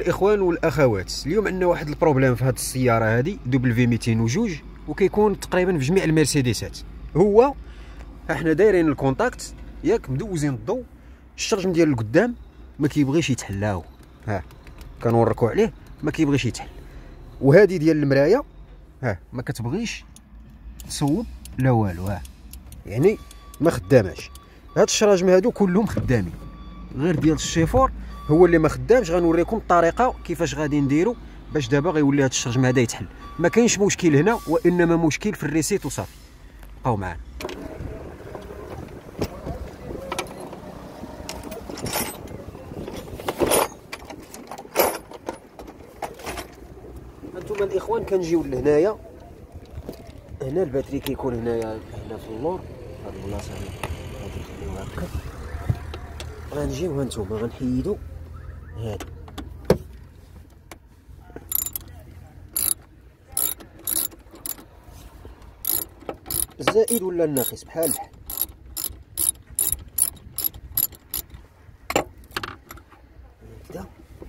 الاخوان والاخوات، اليوم عندنا واحد البروبليم في هذه السياره هذه دبل في 202 وكيكون تقريبا في جميع المرسيدسات. هو احنا دايرين الكونتاكت ياك مدوزين الضوء، الشرجم ديال القدام ما كيبغيش يتحلاو، ها كنوركو عليه ما كيبغيش يتحل، وهذه ديال المرايه ها ما كتبغيش تصوب لا والو، ها يعني ما خداماش. هاد الشراجم هادو كلهم خدامين، غير ديال الشيفور هو اللي ما خدامش. غنوريكم الطريقه كيفاش غادي نديرو باش دابا غيولي هاد الشرجم هذا يتحل. ما كاينش مشكل هنا، وانما مشكل في الريسيت وصافي. بقاو معانا. هانتوما الاخوان كنجيو لهنايا، هنا الباتري كيكون هنايا هنا في اللور، هاد البلاصه هادي غادي نخليوها هكا. غنجيو هانتوما غنحيدو هادي الزائد ولا الناقص بحال بحال. هكذا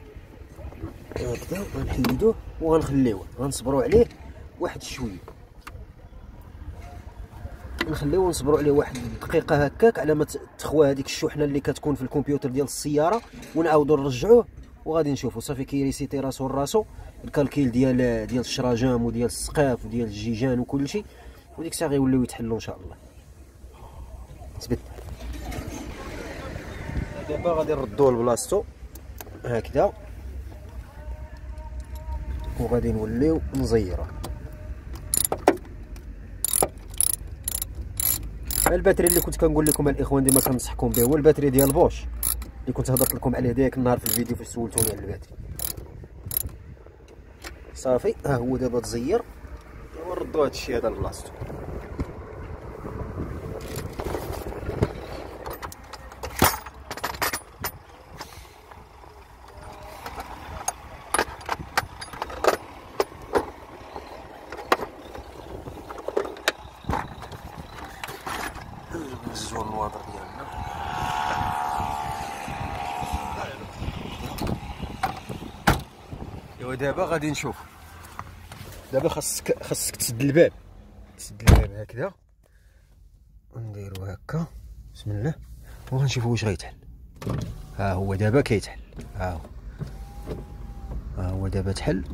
هكذا غنحيدوه وغنخليوه، غنصبروا عليه واحد شويه، نخليوه نصبروا عليه واحد دقيقه هكاك على ما تخوى هذيك الشحنه اللي كتكون في الكمبيوتر ديال السياره، ونعاودوا نرجعوه وغادي نشوفوا صافي كيريسيتي راسو لراسو. الكالكيل ديال الشراجم وديال السقاف وديال الجيجان وكل شيء، وديك الساعه غيوليو يتحلوا ان شاء الله. تبت دابا غادي نردوه لبلاصتو هكذا، وغادي نوليو نزيروه. الباتري اللي كنت كنقول لكم الاخوان ديما كنصحكم به هو الباتري ديال بوش اللي كنت هضرت لكم عليه داك النهار في الفيديو فاش سولتوني على الباتري. صافي ها هو دابا تزير، ونردو هادشي هذا لبلاصتو. نهزو النواظر ديالنا. ايوا دابا غادي نشوف. دابا خاصك تسد الباب، هكذا ونديرو هكا بسم الله، وغنشوفو واش غيتحل. ها هو دابا كيتحل، ها هو دابا تحل،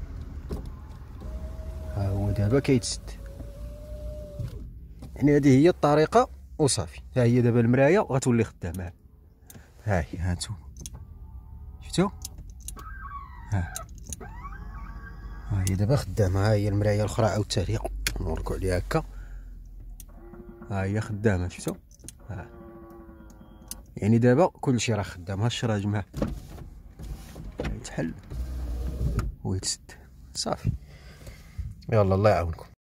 ها هو دابا كيتسد. يعني هذه هي الطريقه وصافي. ها هي دابا المرايه غتولي خدامه، ها هي هانتوما شفتو، ها هي دابا خدامه. ها هي المرايه الاخرى عاوتاني نوركو عليها هكا، ها هي خدامه شفتو، ها يعني دابا كلشي راه خدام. ها الشراجم ها يتحل ويتسد صافي. يلا الله يعاونكم.